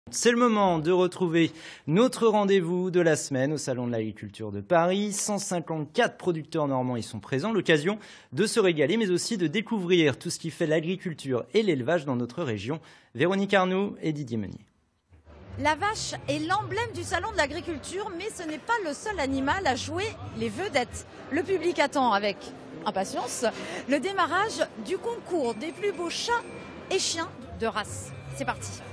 C'est le moment de retrouver notre rendez-vous de la semaine au Salon de l'Agriculture de Paris. 154 producteurs normands y sont présents, l'occasion de se régaler mais aussi de découvrir tout ce qui fait l'agriculture et l'élevage dans notre région. Véronique Arnoux et Didier Meunier. La vache est l'emblème du Salon de l'Agriculture, mais ce n'est pas le seul animal à jouer les vedettes. Le public attend avec impatience le démarrage du concours des plus beaux chats et chiens de race. C'est parti.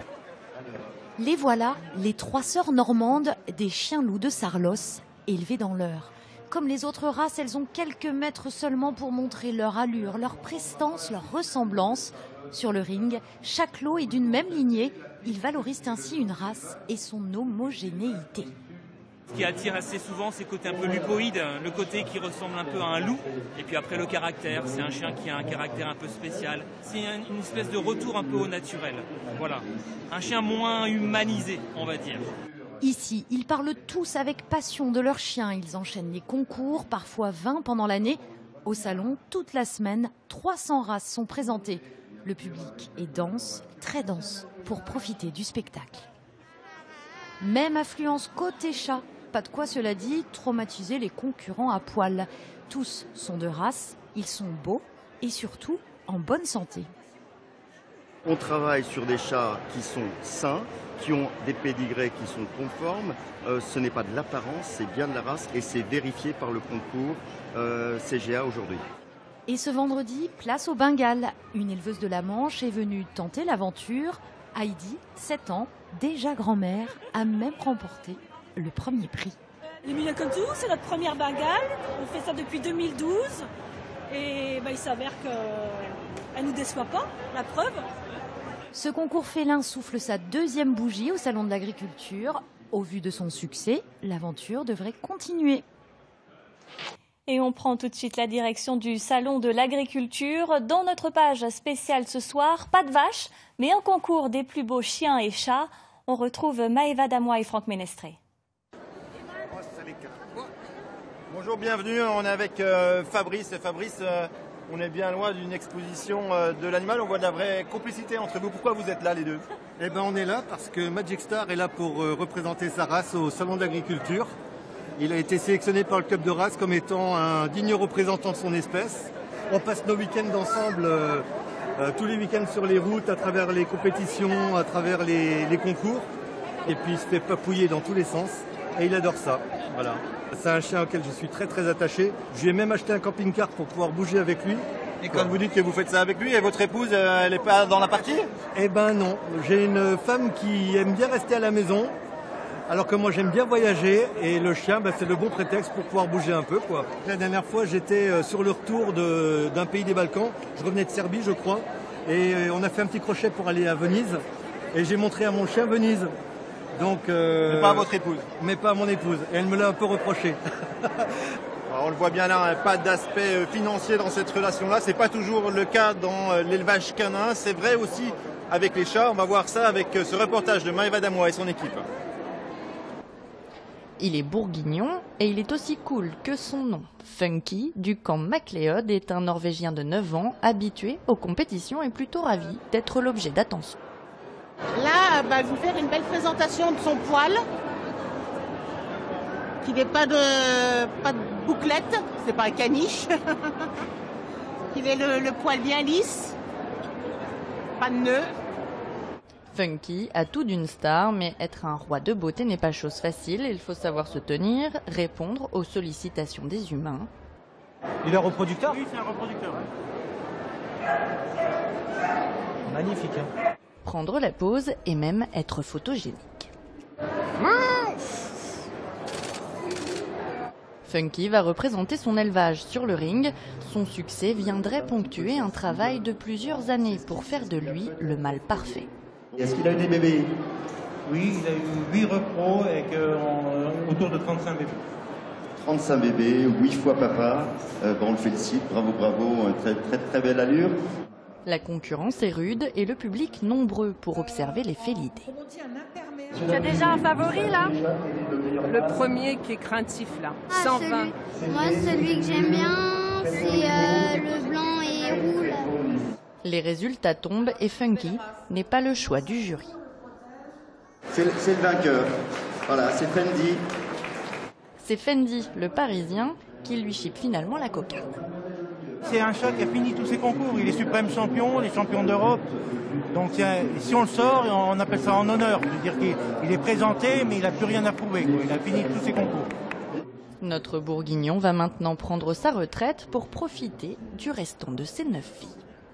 Les voilà, les trois sœurs normandes des chiens-loups de Sarlos, élevés dans l'Eure. Comme les autres races, elles ont quelques mètres seulement pour montrer leur allure, leur prestance, leur ressemblance. Sur le ring, chaque lot est d'une même lignée. Ils valorisent ainsi une race et son homogénéité. Ce qui attire assez souvent, c'est le côté un peu lupoïde, le côté qui ressemble un peu à un loup. Et puis après, le caractère, c'est un chien qui a un caractère un peu spécial. C'est une espèce de retour un peu au naturel. Voilà, un chien moins humanisé, on va dire. Ici, ils parlent tous avec passion de leurs chiens. Ils enchaînent les concours, parfois 20 pendant l'année. Au salon, toute la semaine, 300 races sont présentées. Le public est dense, très dense, pour profiter du spectacle. Même affluence côté chat. Pas de quoi, cela dit, traumatiser les concurrents à poil. Tous sont de race, ils sont beaux et surtout en bonne santé. On travaille sur des chats qui sont sains, qui ont des pédigrés qui sont conformes. Ce n'est pas de l'apparence, c'est bien de la race et c'est vérifié par le concours CGA aujourd'hui. Et ce vendredi, place au Bengale. Une éleveuse de la Manche est venue tenter l'aventure. Heidi, 7 ans, déjà grand-mère, a même remporté le premier prix. Les Miyakotsu, c'est notre première Bengale. On fait ça depuis 2012. Et il s'avère qu'elle ne nous déçoit pas, la preuve. Ce concours félin souffle sa deuxième bougie au Salon de l'Agriculture. Au vu de son succès, l'aventure devrait continuer. Et on prend tout de suite la direction du Salon de l'Agriculture. Dans notre page spéciale ce soir, pas de vaches, mais un concours des plus beaux chiens et chats. On retrouve Maëva Damois et Franck Ménestré. Bonjour, bienvenue. On est avec Fabrice. Fabrice, on est bien loin d'une exposition de l'animal. On voit de la vraie complicité entre vous. Pourquoi vous êtes là les deux? Eh ben, on est là parce que Magic Star est là pour représenter sa race au Salon de l'Agriculture. Il a été sélectionné par le club de race comme étant un digne représentant de son espèce. On passe nos week-ends ensemble, tous les week-ends sur les routes, à travers les compétitions, à travers les concours. Et puis il se fait papouiller dans tous les sens. Et il adore ça. Voilà. C'est un chien auquel je suis très très attaché. Je lui ai même acheté un camping-car pour pouvoir bouger avec lui. Et quand vous dites que vous faites ça avec lui, et votre épouse, elle n'est pas dans la partie? Eh ben non. J'ai une femme qui aime bien rester à la maison. Alors que moi j'aime bien voyager et le chien c'est le bon prétexte pour pouvoir bouger un peu quoi. La dernière fois j'étais sur le retour d'un pays des Balkans, je revenais de Serbie je crois, et on a fait un petit crochet pour aller à Venise et j'ai montré à mon chien Venise. Donc, mais pas à votre épouse? Mais pas à mon épouse, et elle me l'a un peu reproché. Alors, on le voit bien là, pas d'aspect financier dans cette relation-là, c'est pas toujours le cas dans l'élevage canin, c'est vrai aussi avec les chats. On va voir ça avec ce reportage de Maëva Damois et son équipe. Il est bourguignon et il est aussi cool que son nom. Funky, du camp MacLeod, est un Norvégien de 9 ans, habitué aux compétitions et plutôt ravi d'être l'objet d'attention. Là, je vais vous faire une belle présentation de son poil, qui n'est pas de bouclette, c'est pas un caniche. Il est le poil bien lisse, pas de nœud. Funky a tout d'une star, mais être un roi de beauté n'est pas chose facile. Il faut savoir se tenir, répondre aux sollicitations des humains. Il est un reproducteur? Oui, c'est un reproducteur. Magnifique. Hein. Prendre la pose et même être photogénique. Funky va représenter son élevage sur le ring. Son succès viendrait ponctuer un travail de plusieurs années pour faire de lui le mâle parfait. Est-ce qu'il a eu des bébés? Oui, il a eu 8 repros et autour de 35 bébés. 35 bébés, 8 fois papa. On le félicite, bravo, bravo, très, très, très belle allure. La concurrence est rude et le public nombreux pour observer les félidés. Tu as déjà un favori là? Le premier qui est craintif là, 120. Moi celui que j'aime bien, c'est le blanc et roux là. Les résultats tombent et Funky n'est pas le choix du jury. C'est le vainqueur. Voilà, c'est Fendi. C'est Fendi, le Parisien, qui lui chipe finalement la cocarde. C'est un chat qui a fini tous ses concours. Il est suprême champion, les champions d'Europe. Donc si on le sort, on appelle ça en honneur. C'est-à-dire qu'il est présenté, mais il n'a plus rien à prouver. Il a fini tous ses concours. Notre bourguignon va maintenant prendre sa retraite pour profiter du restant de ses 9 filles.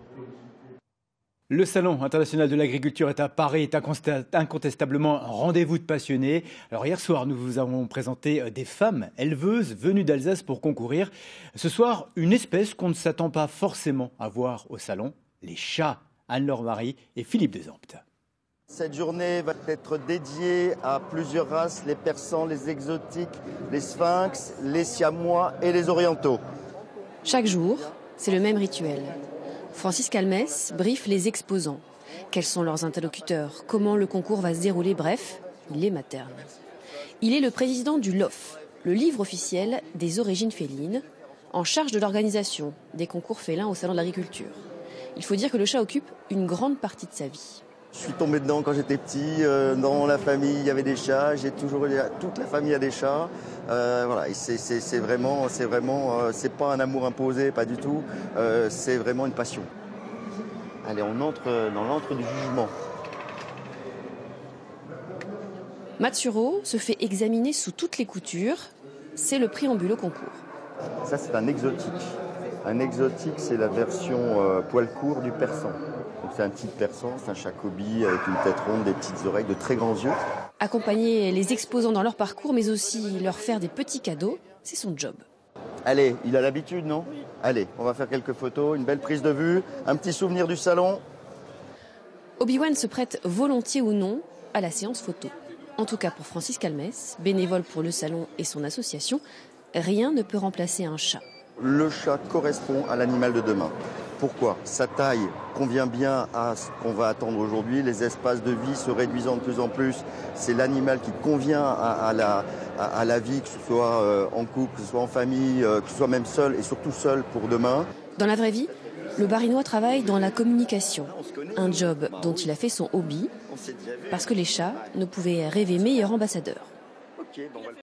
Le Salon international de l'agriculture est à Paris, est incontestablement un rendez-vous de passionnés. Alors hier soir, nous vous avons présenté des femmes éleveuses venues d'Alsace pour concourir. Ce soir, une espèce qu'on ne s'attend pas forcément à voir au Salon, les chats. Anne-Laure Marie et Philippe Desempt. Cette journée va être dédiée à plusieurs races, les persans, les exotiques, les sphinx, les siamois et les orientaux. Chaque jour, c'est le même rituel. Francis Calmès briefe les exposants. Quels sont leurs interlocuteurs? Comment le concours va se dérouler? Bref, il les materne. Il est le président du LOF, le livre officiel des origines félines, en charge de l'organisation des concours félins au Salon de l'agriculture. Il faut dire que le chat occupe une grande partie de sa vie. Je suis tombé dedans quand j'étais petit. Dans la famille, il y avait des chats. Toute la famille a des chats. Voilà, c'est vraiment, c'est pas un amour imposé, pas du tout. C'est vraiment une passion. Allez, on entre dans l'antre du jugement. Matsuro se fait examiner sous toutes les coutures. C'est le préambule au concours. Ça, c'est un exotique. Un exotique, c'est la version poil court du persan. Donc c'est un petit persan, c'est un chat kobi avec une tête ronde, des petites oreilles, de très grands yeux. Accompagner les exposants dans leur parcours, mais aussi leur faire des petits cadeaux, c'est son job. Allez, il a l'habitude, non? Allez, on va faire quelques photos, une belle prise de vue, un petit souvenir du salon. Obi-Wan se prête volontiers ou non à la séance photo. En tout cas pour Francis Calmès, bénévole pour le salon et son association, rien ne peut remplacer un chat. Le chat correspond à l'animal de demain. Pourquoi? Sa taille convient bien à ce qu'on va attendre aujourd'hui. Les espaces de vie se réduisant de plus en plus. C'est l'animal qui convient à la vie, que ce soit en couple, que ce soit en famille, que ce soit même seul et surtout seul pour demain. Dans la vraie vie, le Barinois travaille dans la communication. Un job dont il a fait son hobby parce que les chats ne pouvaient rêver meilleur ambassadeur.